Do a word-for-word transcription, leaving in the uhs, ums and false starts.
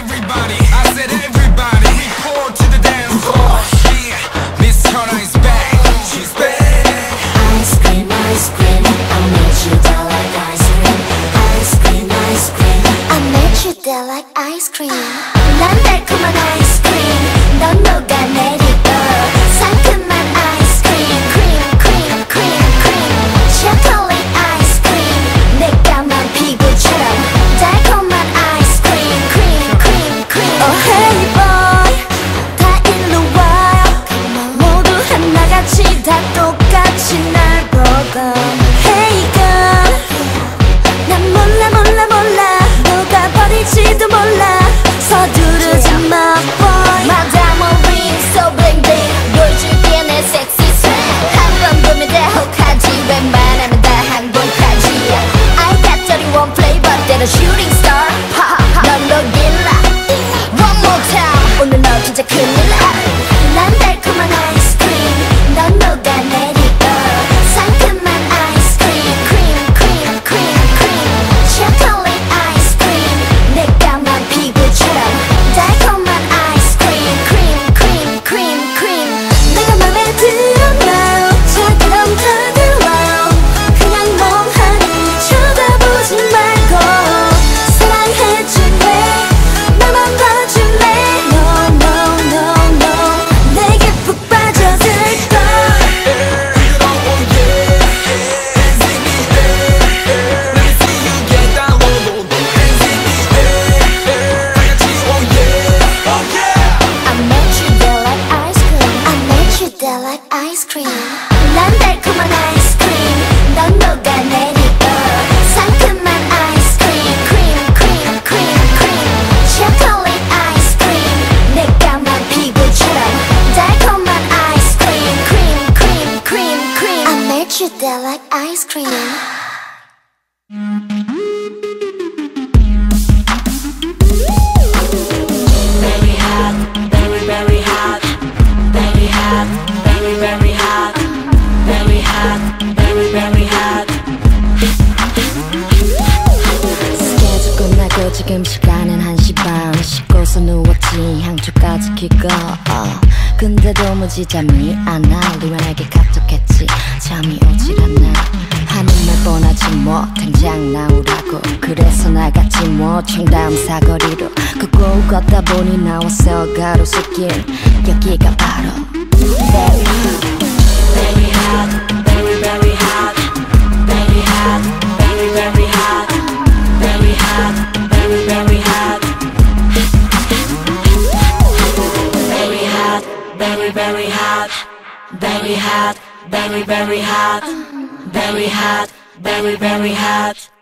everybody, I said everybody, report to the dance floor. Yeah, Miss Turner is back, she's back. Ice cream, ice cream, I made you down like ice cream. Ice cream, ice cream, I made you down like ice cream. 난 달콤한 ice cream, 넌 녹아내리고 상큼한 ice cream. Cream, cream, cream, cream, chocolate ice cream. 내 까만 피부처럼 달콤한 ice cream. Cream, cream, cream. Oh hey boy, 다 일로 와요. 모두 하나같이 다 똑같이 날 보고. Hey girl, 난 몰라 몰라 몰라 녹아버릴지도 몰라. 서두르지 마 boy. Madame Maureen so bling bling, 보여줄게 내 sexy swag. 한 번 보면 다 혹하지, 웬만하면 다 항복하지. I got thirty-one flavor, 때론 shooting star. 넌 녹일라. One more time, 오늘 너 진짜 큰일 나. 난 달콤한 ice cream, 넌 녹아내리고 상큼한 ice cream. Cream, cream, cream, cream, chocolate ice cream. 내 까만 피부처럼 달콤한 ice cream. Cream, cream, cream, cream. 내가 맘에 들었나요? 자기랑 다가와요. 그냥 멍하니 쳐다보지 말고 사랑해줄래? 나만 봐줄래? No, no, no, no, 내게 푹 빠져들걸. I made you there like ice cream. I made you there like ice cream. 난 달콤한 ice cream, 넌 녹아내리고 상큼한 ice cream. Cream, cream, cream, cream, chocolate ice cream. 내 까만 피부처럼 달콤한 ice cream. Cream, cream, cream, cream, I made you there like ice cream. Very hot, very very hot, very hot, very very hot, very hot, very very hot. 스케줄 끝나고 지금 시간은 한 시 반. 씻고서 누웠지 향초까지 키고. 어. 근데도 무지 잠이 안 와. 루안에게 카톡했지 잠이 오질 않나. 하는 날 뻔하지 뭐 당장 나오라고. 그래서 나갔지 뭐 청담 사거리로. 걷고 걷다 보니 나왔어 가로수길. 여기가 바로 Very hot, Very hot, very very hot, very hot, very very hot, very hot, very very hot. Very hot, very very hot, very hot, very very hot, very hot, very very hot.